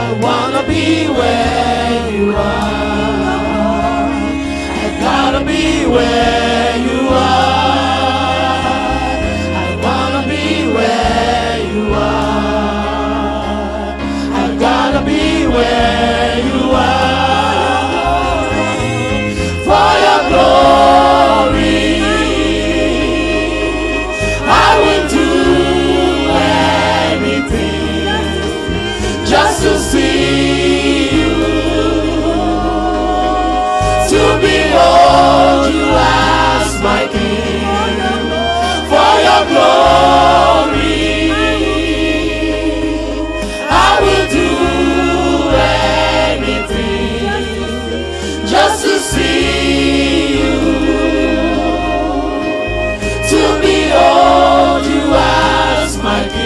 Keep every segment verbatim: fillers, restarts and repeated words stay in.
wanna be where you are. I gotta be where you are. I wanna be where you are. I gotta be where you are. For your glory, I will do just to see you, to behold you as my King. For your glory, I will do anything just to see you, to behold you as my King.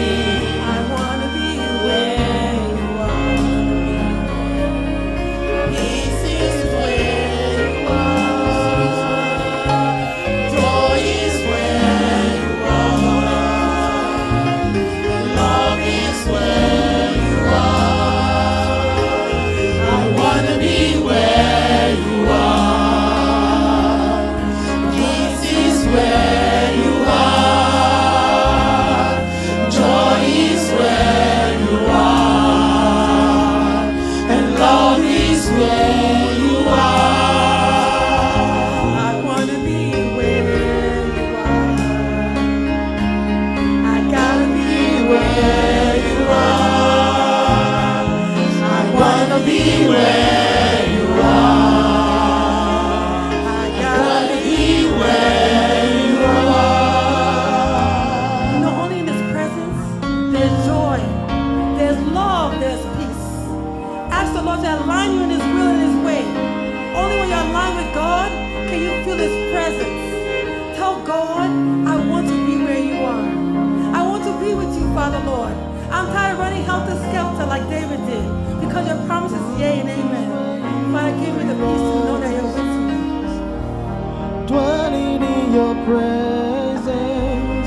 Like David did, because your promise is yea and amen. Father, give me the peace to know that you're with me. Dwelling in your presence,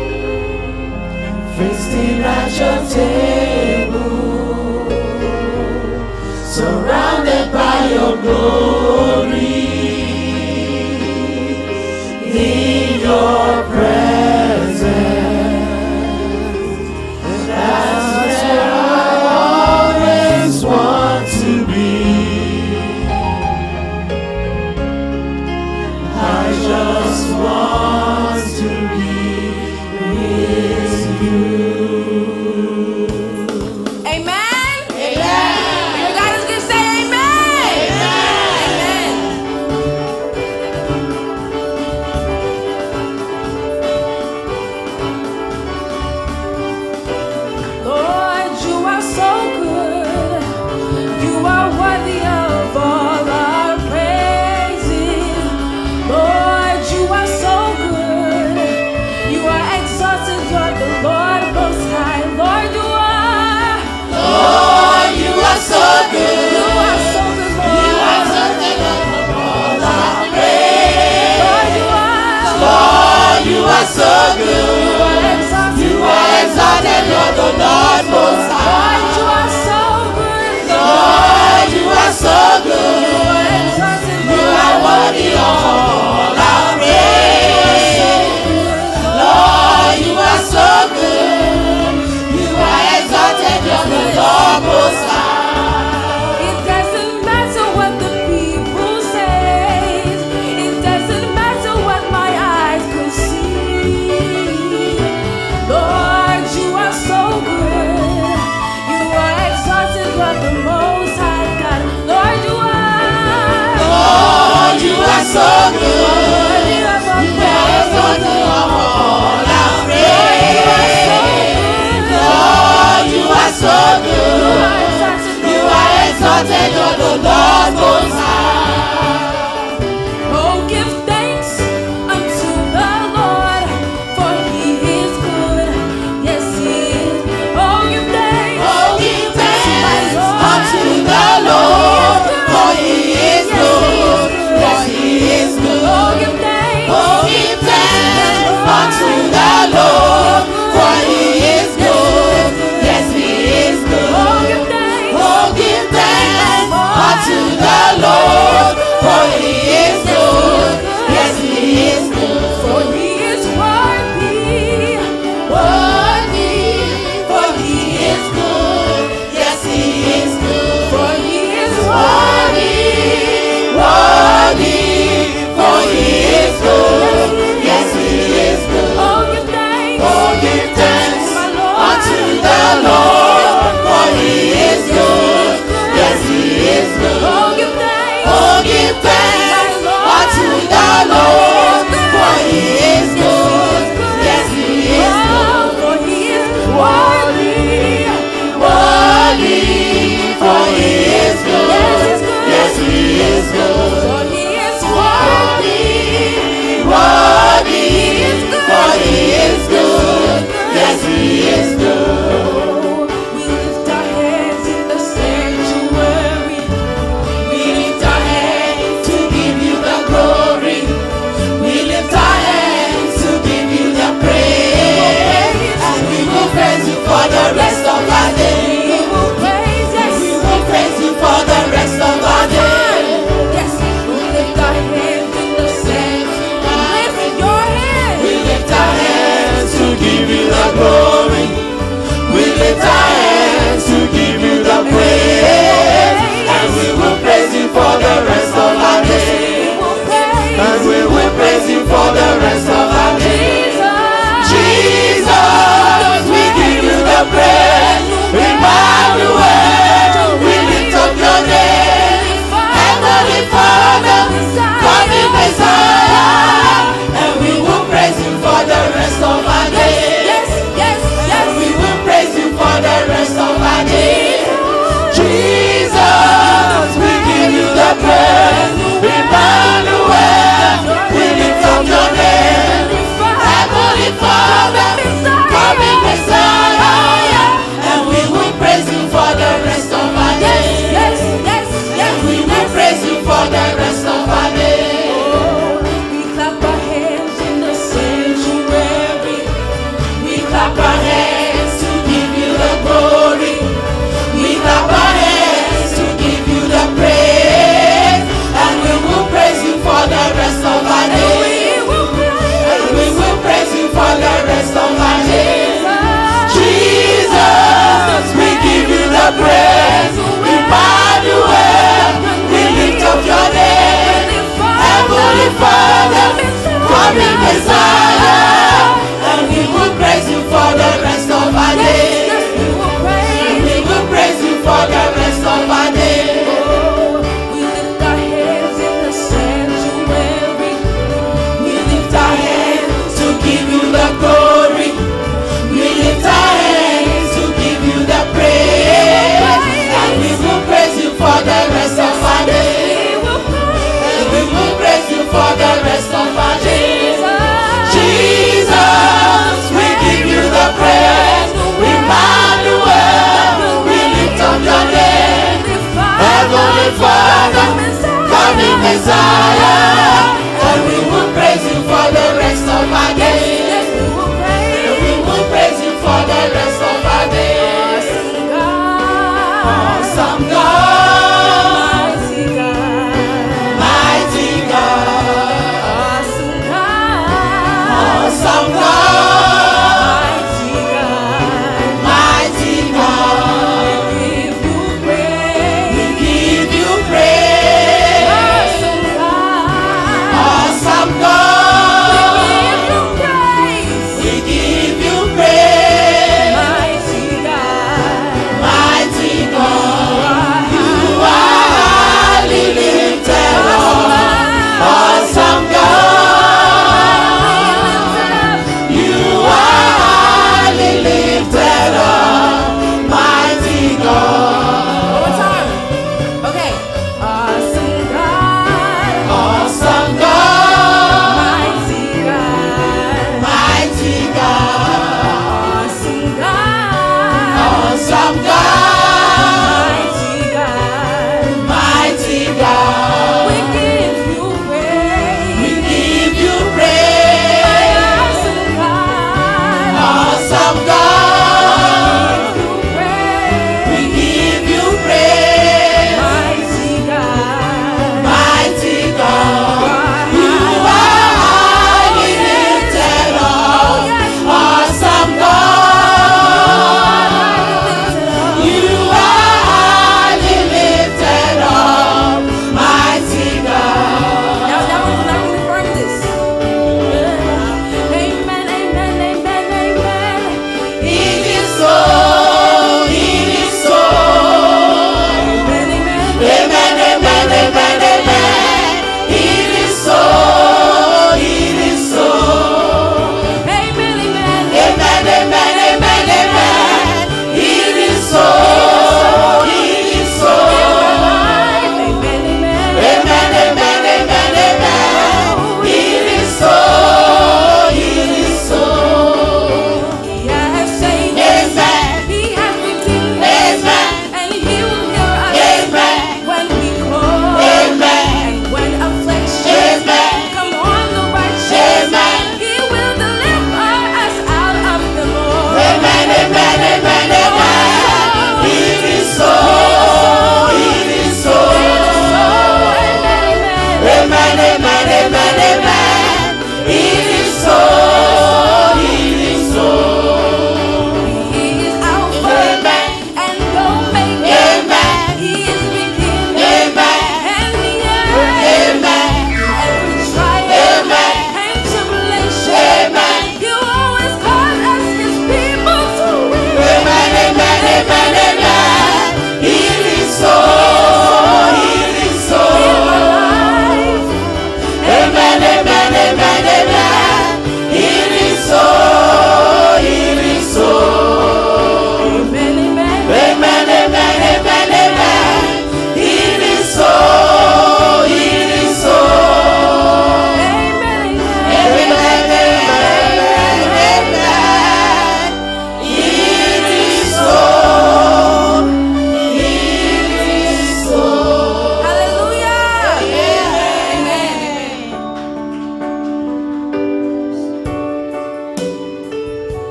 feasting at your table, surrounded by your glory, in your presence. Want to be. I just want to be with you. Amen. Amen. You guys can say amen. Amen. Amen. Lord, you are so good. You are worthy of all our praises. Lord, you are so good. You are exalted, you're the Lord most high. Lord, you are. Lord, you are so good. You are so good, Lord. You are exalted above all our praise. Lord, you are. Lord, you are so good. You are exalted. You are exalted, you're the Lord most high. Lord, you are so good. Lord, you are so good. You are exalted, You are worthy of all our praise. Lord, you are so good. You are exalted, you're the Lord most high. It doesn't matter what the people say. It doesn't matter what my eyes could see. Father, coming Messiah, and we will praise you for the rest of our days. We will praise you for the rest of our days. Awesome God, mighty God, awesome God, mighty God, we give you praise.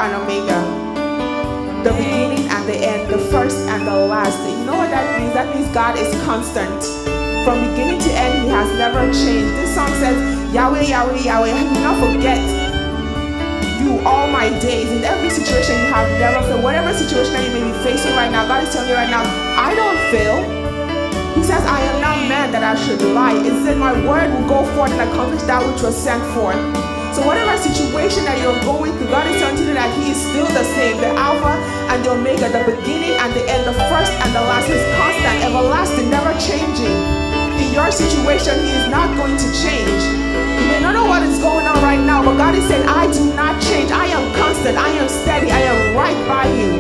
and Omega, the beginning and the end, the first and the last. You know what that means? That means God is constant. From beginning to end, He has never changed. This song says, Yahweh, Yahweh, Yahweh, I will not forget you all my days. In every situation you have never failed. Whatever situation that you may be facing right now, God is telling you right now, I don't fail. He says, I am not man that I should lie. It said my word will go forth and accomplish that which was sent forth. So whatever situation that you're going through, God is telling you that He is still the same, the Alpha and the Omega, the beginning and the end, the first and the last. He's constant, everlasting, never changing. In your situation, He is not going to change. You may not know what is going on right now, but God is saying, I do not change. I am constant. I am steady. I am right by you.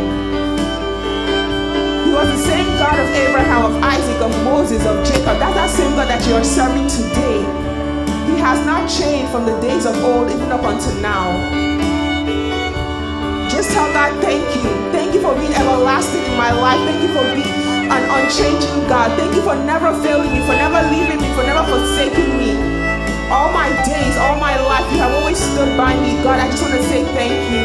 He was the same God of Abraham, of Isaac, of Moses, of Jacob. That's that same God that you are serving today. He has not changed from the days of old, even up until now. Just tell God, thank you. Thank you for being everlasting in my life. Thank you for being an unchanging God. Thank you for never failing me, for never leaving me, for never forsaking me. All my days, all my life, you have always stood by me. God, I just want to say thank you.